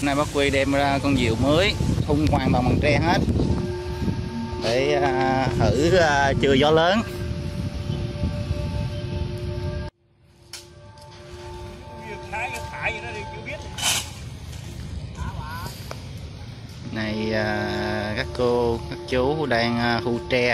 nay bác Quy đem ra con diều mới thun hoàn toàn bằng tre hết để thử chừa gió lớn. Này các cô các chú đang thu tre.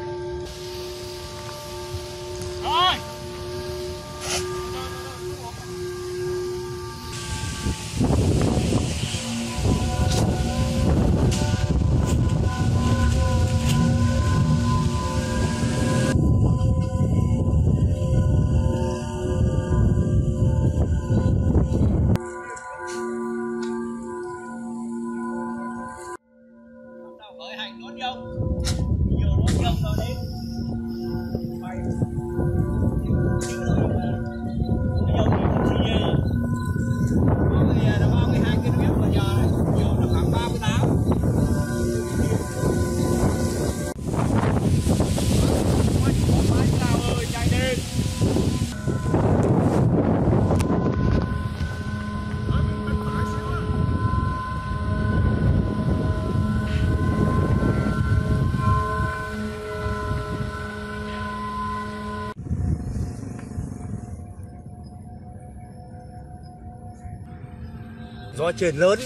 Gió chuyển lớn.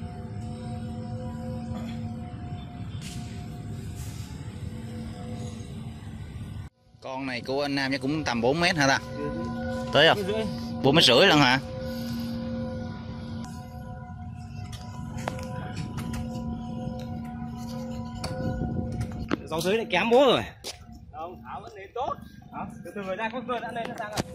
Con này của anh Nam chắc cũng tầm 4 mét hả ta? Tới không? 4,5 mét lần hả? Gió dưới lại kém bố rồi. Không, tháo vẫn lên tốt. Từ từ người ra có cơ đã lên nó sang rồi.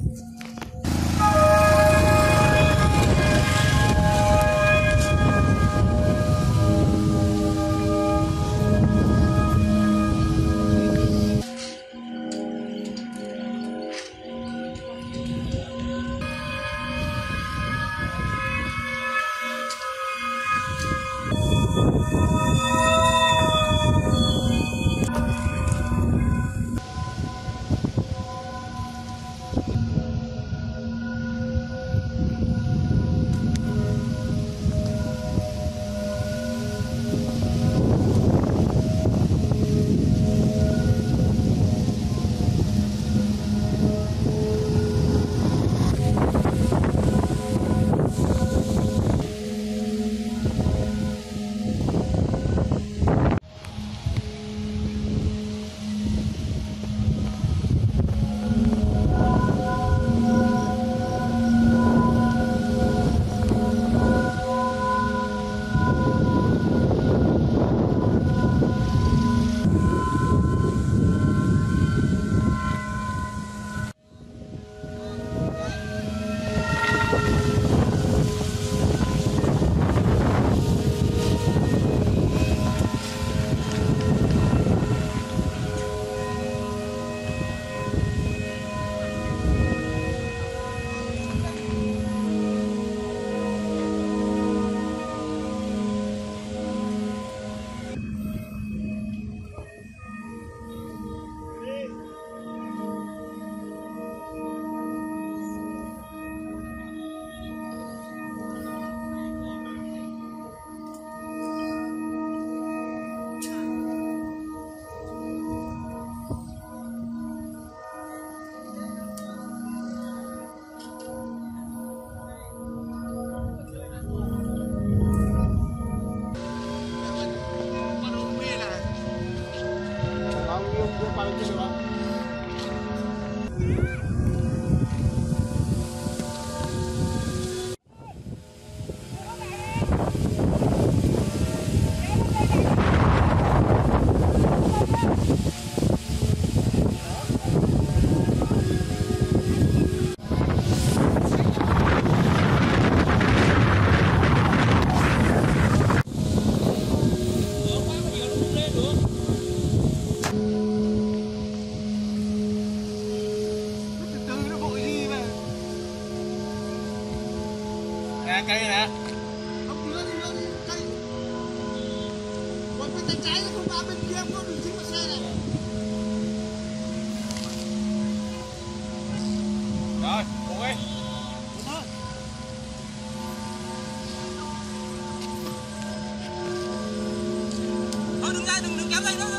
cây nè. Không nữa thì cây. Còn bên tay trái không vào bên kia có đường chính của xe này. Rồi, cùng đi. kéo dây nữa.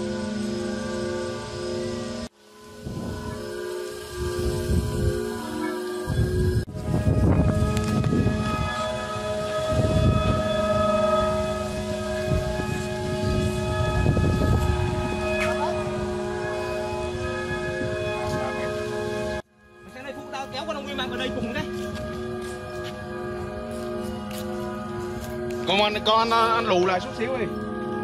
Cái này Phúc tao kéo con ông Nguyên Mạng vào đây cùng cái. Con anh lù lại chút xíu đi.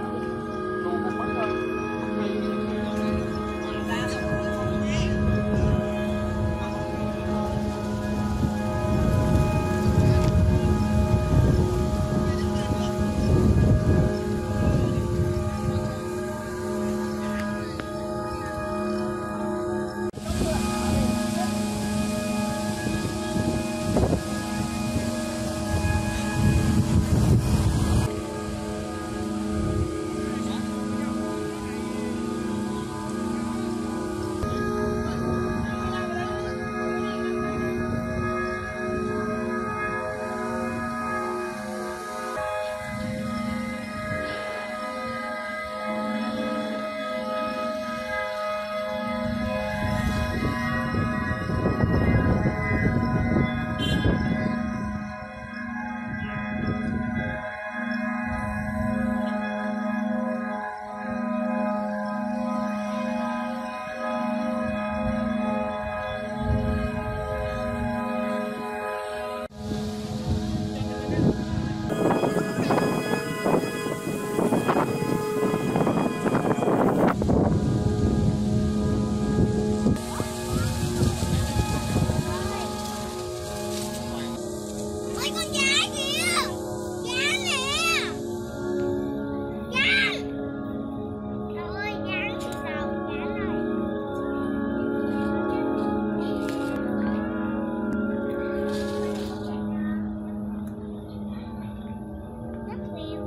Ôi con gái kìa. Gán nè. Gán. Trời ơi, gán thì sao? Gán rồi. Rất nhiều.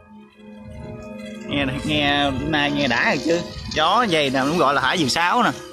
Nghe nay nghe đã rồi chứ. Chó dày nè cũng gọi là thả diều sáo nè.